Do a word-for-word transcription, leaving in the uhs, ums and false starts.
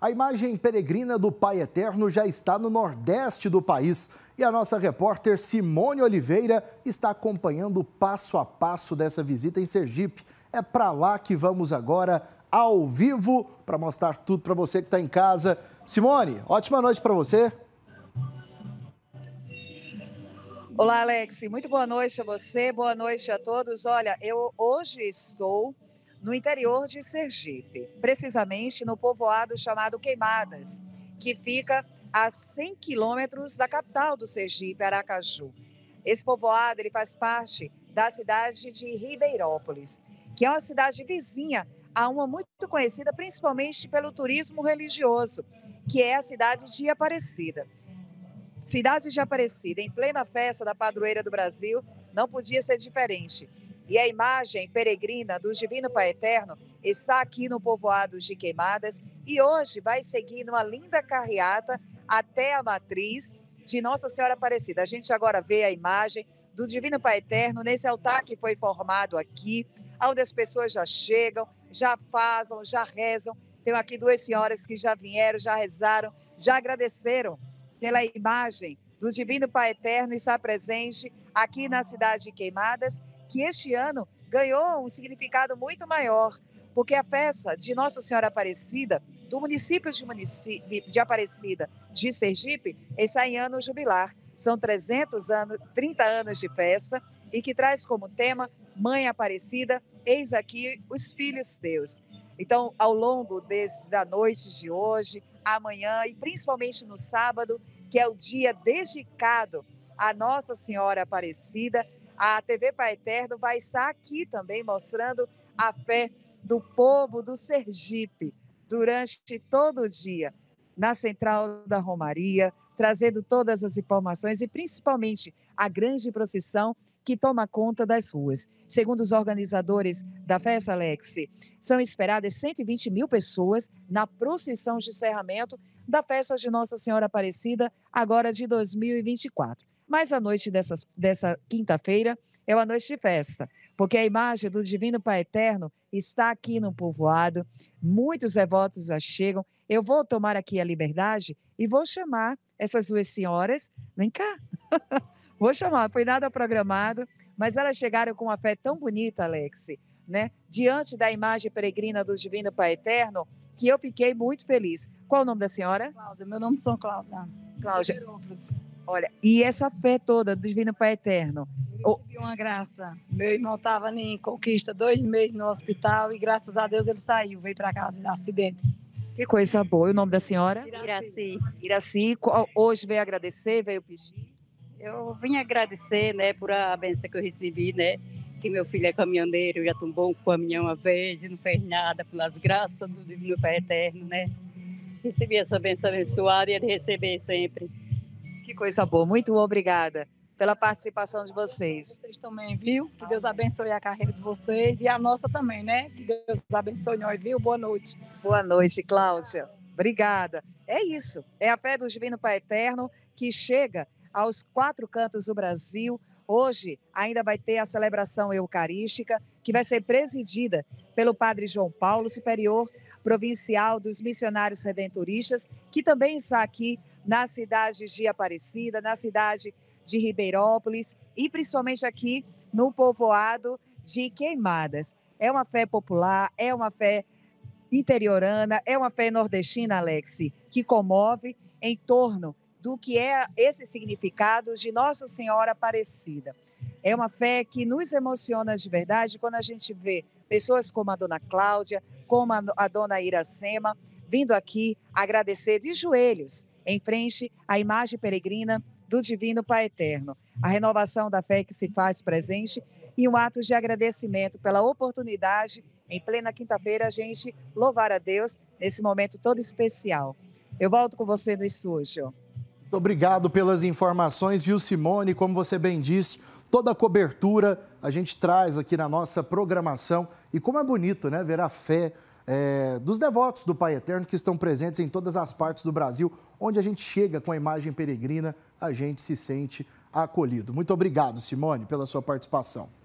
A imagem peregrina do Pai Eterno já está no nordeste do país e a nossa repórter Simone Oliveira está acompanhando o passo a passo dessa visita em Sergipe. É para lá que vamos agora, ao vivo, para mostrar tudo para você que está em casa. Simone, ótima noite para você. Olá, Alex. Muito boa noite a você, boa noite a todos. Olha, eu hoje estou no interior de Sergipe, precisamente no povoado chamado Queimadas, que fica a cem quilômetros da capital do Sergipe, Aracaju. Esse povoado ele faz parte da cidade de Ribeirópolis, que é uma cidade vizinha a uma muito conhecida principalmente pelo turismo religioso, que é a cidade de Aparecida. Cidade de Aparecida, em plena festa da padroeira do Brasil, não podia ser diferente. E a imagem peregrina do Divino Pai Eterno está aqui no povoado de Queimadas e hoje vai seguir numa linda carreata até a matriz de Nossa Senhora Aparecida. A gente agora vê a imagem do Divino Pai Eterno nesse altar que foi formado aqui, onde as pessoas já chegam, já fazem, já rezam. Tem aqui duas senhoras que já vieram, já rezaram, já agradeceram pela imagem do Divino Pai Eterno estar presente aqui na cidade de Queimadas, que este ano ganhou um significado muito maior, porque a festa de Nossa Senhora Aparecida, do município de, município de Aparecida de Sergipe, está em ano jubilar. São trezentos anos, trinta anos de festa e que traz como tema Mãe Aparecida, eis aqui os filhos teus. Então, ao longo desse, da noite de hoje, amanhã e principalmente no sábado, que é o dia dedicado a Nossa Senhora Aparecida, a T V Pai Eterno vai estar aqui também mostrando a fé do povo do Sergipe durante todo o dia, na Central da Romaria, trazendo todas as informações e principalmente a grande procissão que toma conta das ruas. Segundo os organizadores da festa, Alex, são esperadas cento e vinte mil pessoas na procissão de encerramento da festa de Nossa Senhora Aparecida, agora de dois mil e vinte e quatro. Mas a noite dessa, dessa quinta-feira é uma noite de festa, porque a imagem do Divino Pai Eterno está aqui no povoado, muitos devotos já chegam. Eu vou tomar aqui a liberdade e vou chamar essas duas senhoras, vem cá, vou chamar, foi nada programado, mas elas chegaram com uma fé tão bonita, Alex, né? Diante da imagem peregrina do Divino Pai Eterno, que eu fiquei muito feliz. Qual o nome da senhora? Cláudia, meu nome é Cláudia. Cláudia. Olha, e essa fé toda do Divino Pai Eterno? Eu recebi uma graça. Meu irmão estava em Conquista dois meses no hospital e graças a Deus ele saiu, veio para casa de acidente. Que coisa boa. E o nome da senhora? Iraci. Iraci. Hoje veio agradecer, veio pedir? Eu vim agradecer, né, por a bênção que eu recebi, né, que meu filho é caminhoneiro, já tombou um caminhão uma vez e não fez nada, pelas graças do Divino Pai Eterno, né. Recebi essa bênção abençoada e ele receber sempre. Que coisa boa, muito obrigada pela participação de vocês. Vocês também, viu? Que Deus abençoe a carreira de vocês e a nossa também, né? Que Deus abençoe nós, viu? Boa noite. Boa noite, Cláudia. Obrigada. É isso, é a fé do Divino Pai Eterno que chega aos quatro cantos do Brasil. Hoje ainda vai ter a celebração eucarística, que vai ser presidida pelo Padre João Paulo, superior provincial dos missionários redentoristas, que também está aqui na cidade de Aparecida, na cidade de Ribeirópolis e principalmente aqui no povoado de Queimadas. É uma fé popular, é uma fé interiorana, é uma fé nordestina, Alex, que comove em torno do que é esse significado de Nossa Senhora Aparecida. É uma fé que nos emociona de verdade quando a gente vê pessoas como a dona Cláudia, como a dona Iracema, vindo aqui agradecer de joelhos em frente à imagem peregrina do Divino Pai Eterno. A renovação da fé que se faz presente e um ato de agradecimento pela oportunidade, em plena quinta-feira, a gente louvar a Deus nesse momento todo especial. Eu volto com você no estúdio. Muito obrigado pelas informações, viu, Simone? Como você bem disse, toda a cobertura a gente traz aqui na nossa programação. E como é bonito, né, ver a fé é, dos devotos do Pai Eterno que estão presentes em todas as partes do Brasil, onde a gente chega com a imagem peregrina, a gente se sente acolhido. Muito obrigado, Simone, pela sua participação.